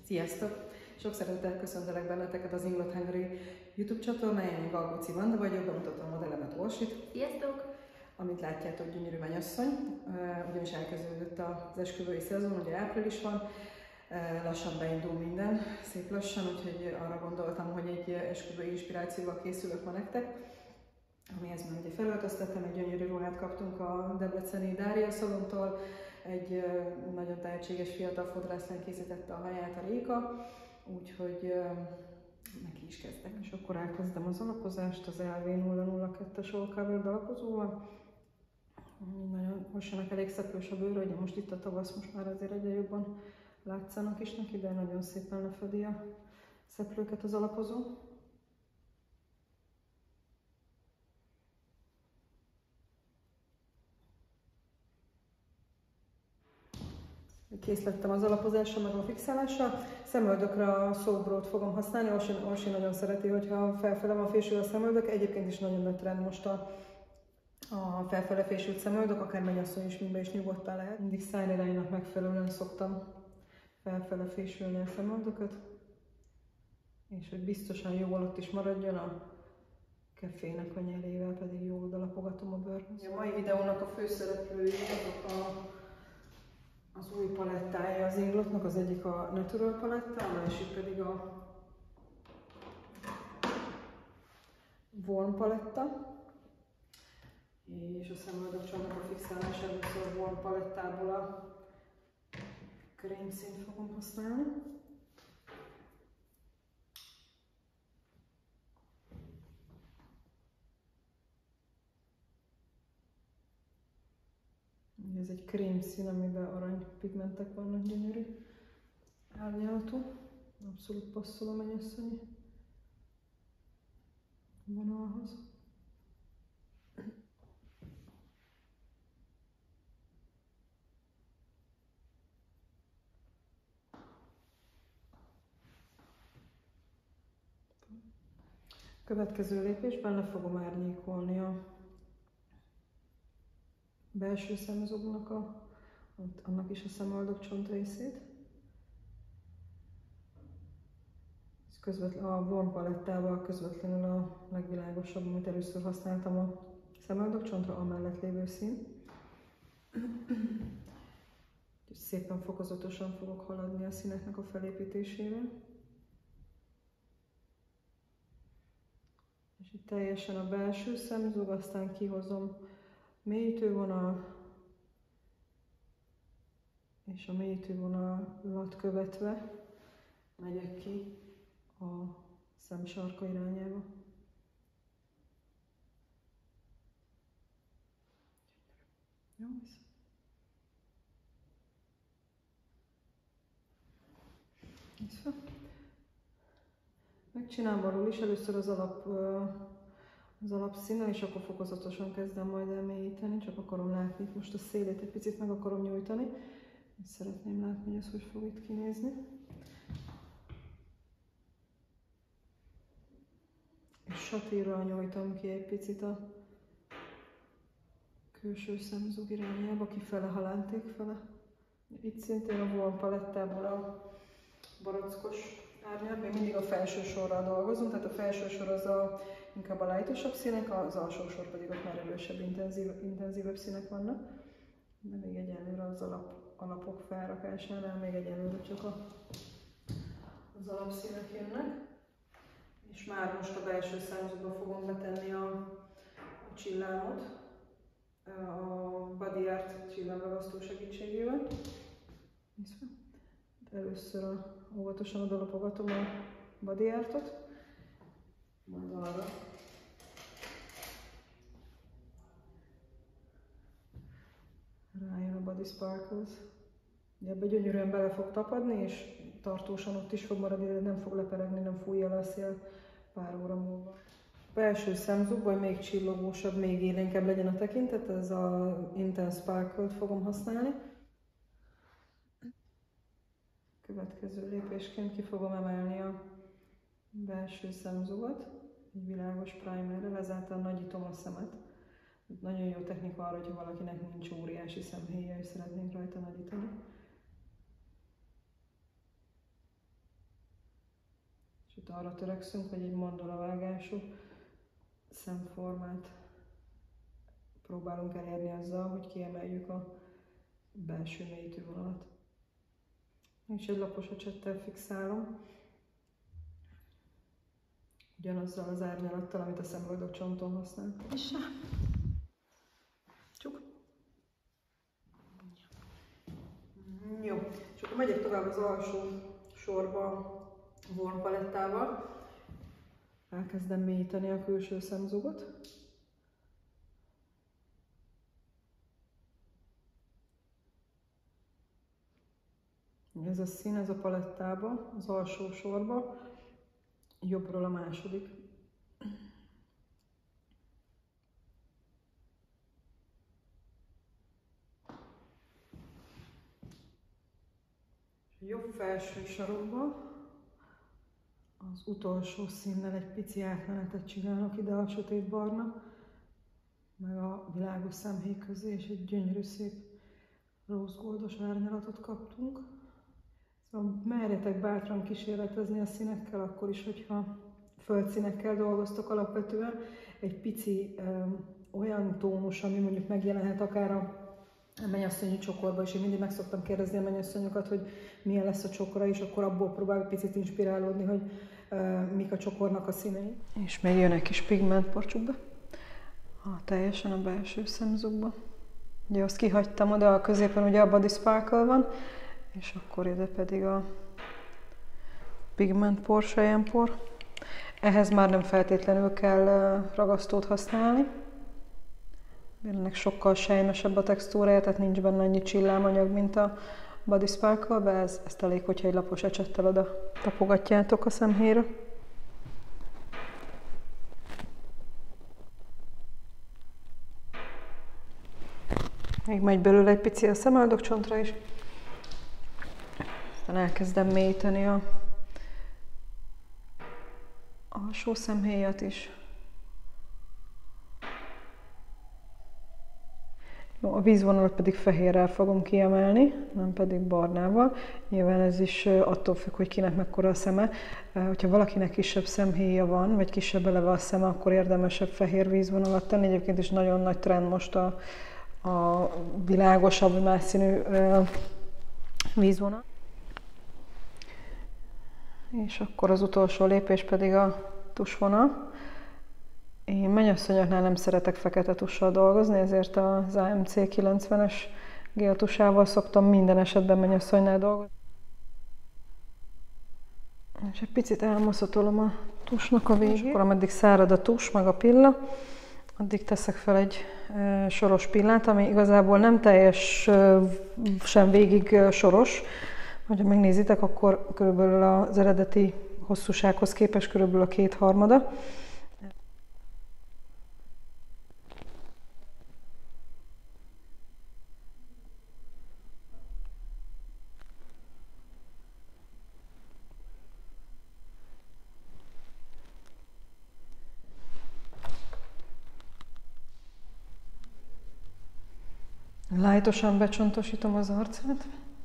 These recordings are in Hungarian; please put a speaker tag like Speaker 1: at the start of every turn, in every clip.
Speaker 1: Sziasztok! Sok szeretettel köszöntelek benneteket az Inglot Hungary YouTube csatornáján, én Galgóci Vanda vagyok, bemutatom a modellemet, Orsit.
Speaker 2: Sziasztok!
Speaker 1: Amit látjátok, gyönyörű mennyasszony, ugyanis elkezdődött az esküvői szezon, ugye április van, lassan beindul minden, szép lassan, úgyhogy arra gondoltam, hogy egy esküvői inspirációval készülök ma nektek, amihez már ugye felöltöztettem, egy gyönyörű ruhát kaptunk a debreceni Dária szalontól, egy nagyon tehetséges fiatal fodrászlány készítette a haját, a Réka, úgyhogy neki is kezdek. És akkor elkezdem az alapozást az LV002-es all covered alapozóval. Nagyon hossanak, elég szeplős a bőr, ugye most itt a tavasz, most már azért egyre jobban látszanak is neki, de nagyon szépen lefedi a szeplőket az alapozó. Kész lettem az alapozással, meg a fixálással. Szemöldökre a Sobro-t fogom használni. Orsi nagyon szereti, hogyha felfele van fésülve a szemöldök. Egyébként is nagyon nagy trend most a felfele fésült szemöldök, akár mennyasszony is mindbe is nyugodtan lehet. Mindig szájniránynak megfelelően szoktam felfele fésülni a szemöldököt. És hogy biztosan jó alatt is maradjon, a kefének a nyelével pedig jól odalapogatom a bőrhöz. A mai videónak a főszereplői azok az új palettája az Inglotnak, az egyik a Natural paletta, a másik pedig a Warm paletta. És a szemöldökcsomagnak a fixálás először Warm palettából a krém színt fogom használni. Ez egy krém szín, amiben arany pigmentek vannak, gyönyörű árnyalatú. Abszolút passzol a mennyasszonyi vonalhoz. Következő lépésben le fogom árnyékolni a belső szemzugnak annak is a szemöldök csontrészét. A Warm palettával közvetlenül a legvilágosabb, amit először használtam a szemöldök csontra, amellett lévő szín. Szépen fokozatosan fogok haladni a színeknek a felépítésére. És itt teljesen a belső szemzug, aztán kihozom mélyítővonal, és a mélyítővonalat követve megyek ki a szemsarka irányába. Jó, megcsinálom arról is először az alapszínnel, és akkor fokozatosan kezdem majd elmélyíteni, csak akarom látni, most a szélét egy picit meg akarom nyújtani, és szeretném látni, hogy ez hogy fog itt kinézni. És satírral nyújtom ki egy picit a külső szemzug irányába, kifele, ha lánték fele. Itt szintén a Warm palettából a borockos árnyalat, még mindig a felső sorral dolgozunk, tehát a felső sor az inkább a lightosabb színek, az alsó sor pedig ott már erősebb, intenzívebb színek vannak. De még egyelőre az alapok felrakásánál még egyelőre csak az alapszínek jönnek. És már most a belső szemzugba fogom betenni a csillámot, a Body Art csillámragasztó segítségével. Először óvatosan odalapogatom a Body Artot, majd arra rájön a Body Sparkles. Ebbe gyönyörűen bele fog tapadni, és tartósan ott is fog maradni, de nem fog leperegni, nem fújja le a szél pár óra múlva. A belső szemzugban még csillogósabb, még élénkebb legyen a tekintet, ez a Intense Sparkle-t fogom használni. Következő lépésként ki fogom emelni a belső szemzugat egy világos primerrel, ezáltal nagyítom a szemet. Nagyon jó technika arra, hogyha valakinek nincs óriási szemhéja és szeretnénk rajta nagyítani. arra törekszünk, hogy egy mandalavágású szemformát próbálunk elérni azzal, hogy kiemeljük a belső mélytűvonalat. És egy lapos ecsettel fixálom, ugyanazzal az árnyalattal, amit a szemöldökcsonton használtam. És csuk. Jó, és akkor megyek tovább az alsó sorba Worn palettával. Elkezdem mélyíteni a külső szemzugot. Ez a szín, ez a palettába, az alsó sorba, jobbról a második. A jobb felső sarokba az utolsó színnel egy pici átmenetet csinálok ide a sötétbarna, meg a világos szemhéj közé, és egy gyönyörű szép rózgoldos árnyalatot kaptunk. Szóval merjetek bátran kísérletezni a színekkel, akkor is, hogyha földszínekkel dolgoztok alapvetően. Egy pici olyan tónus, ami mondjuk megjelenhet akár a mennyasszonyi csokorba, és én mindig meg szoktam kérdezni a mennyasszonyokat, hogy milyen lesz a csokora, és akkor abból próbálok picit inspirálódni, hogy mik a csokornak a színei. És még jön egy kis pigmentporcsuk be, teljesen a belső szemzugba. Ugye azt kihagytam oda, a középen ugye a Body Sparkle van, és akkor ide pedig a pigment por, selyempor. Ehhez már nem feltétlenül kell ragasztót használni. Ennek sokkal sejmesebb a textúrája, tehát nincs benne annyi csillámanyag, mint a Body Sparkle-be. Ezt elég, hogyha egy lapos ecsettel oda tapogatjátok a szemhéjra. Még megy belőle egy pici a szemöldökcsontra is. Aztán elkezdem mélyíteni a alsó szemhéjat is. Jó, a vízvonalat pedig fehérrel fogom kiemelni, nem pedig barnával. Nyilván ez is attól függ, hogy kinek mekkora a szeme. Hogyha valakinek kisebb szemhéja van, vagy kisebb eleve a szeme, akkor érdemesebb fehér vízvonalat tenni. Egyébként is nagyon nagy trend most a világosabb, más színű vízvonal. És akkor az utolsó lépés pedig a tusvonal. Én mennyasszonyoknál nem szeretek fekete tussal dolgozni, ezért az AMC 90-es géltusával szoktam minden esetben mennyasszonynál dolgozni. És egy picit elmoszatolom a tusnak a végét. És akkor ameddig szárad a tus, meg a pilla, addig teszek fel egy soros pillát, ami igazából nem teljes sem végig soros. Ha megnézitek, akkor körülbelül az eredeti hosszúsághoz képest körülbelül a 2/3. Lightosan becsontosítom az arcát,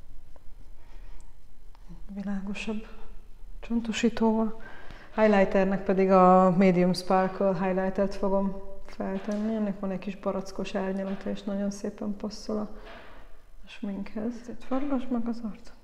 Speaker 1: világosabb csontosítóval. Highlighternek pedig a Medium Sparkle highlightert fogom feltenni. Ennek van egy kis barackos árnyalata, és nagyon szépen passzol a sminkhez. Itt fargasd meg az arcot.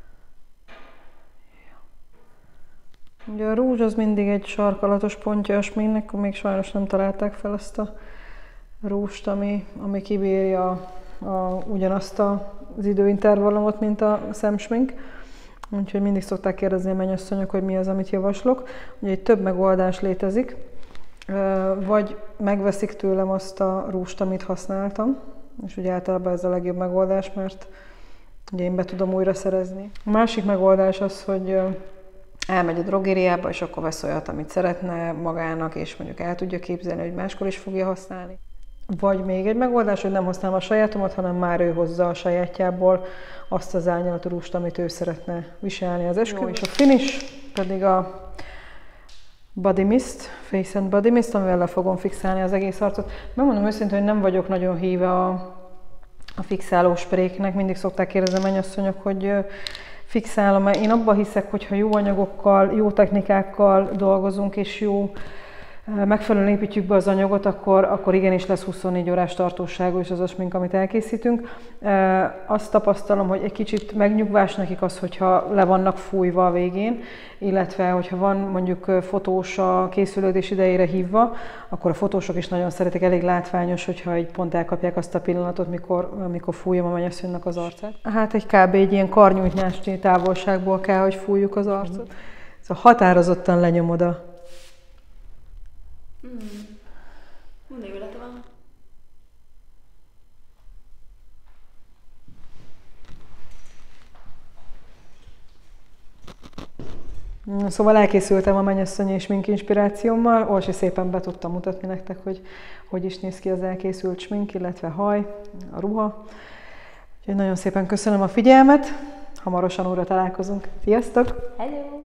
Speaker 1: Ugye a rúzs az mindig egy sarkalatos pontja a sminknek, akkor még sajnos nem találták fel azt a rúst, ami kibírja ugyanazt az időintervallumot, mint a szemsmink. Úgyhogy mindig szokták kérdezni a mennyasszonyok, hogy mi az, amit javaslok. Ugye egy több megoldás létezik, vagy megveszik tőlem azt a rúst, amit használtam, és ugye általában ez a legjobb megoldás, mert ugye én be tudom újra szerezni. A másik megoldás az, hogy elmegy a drogériába, és akkor vesz olyat, amit szeretne magának, és mondjuk el tudja képzelni, hogy máskor is fogja használni. Vagy még egy megoldás, hogy nem használom a sajátomat, hanem már ő hozza a sajátjából azt az árnyalatú rúst, amit ő szeretne viselni az esküvőn. És a finish pedig a Body Mist, Face and Body Mist, amivel le fogom fixálni az egész arcot. Megmondom őszintén, hogy nem vagyok nagyon híve a fixáló spréknek. Mindig szokták kérdezni a mennyasszonyok, hogy fixálom. Én abban hiszek, hogy ha jó anyagokkal, jó technikákkal dolgozunk, és jó megfelelően építjük be az anyagot, akkor igenis lesz 24 órás tartóságú is az a smink, amit elkészítünk. Azt tapasztalom, hogy egy kicsit megnyugvás nekik az, hogyha le vannak fújva a végén, illetve hogyha van mondjuk fotós a készülődés idejére hívva, akkor a fotósok is nagyon szeretik, elég látványos, hogyha így pont elkapják azt a pillanatot, mikor fújom a mennyasszonynak az arcát. Hát egy kb. Egy ilyen karnyújtnyásnyi távolságból kell, hogy fújjuk az arcot. Szóval határozottan lenyomod a...
Speaker 2: Mindig élete van.
Speaker 1: Szóval elkészültem a mennyasszonyi és smink inspirációmmal. Orsi szépen be tudtam mutatni nektek, hogy is néz ki az elkészült smink, illetve haj, a ruha. Úgyhogy nagyon szépen köszönöm a figyelmet. Hamarosan újra találkozunk. Sziasztok!
Speaker 2: Hello!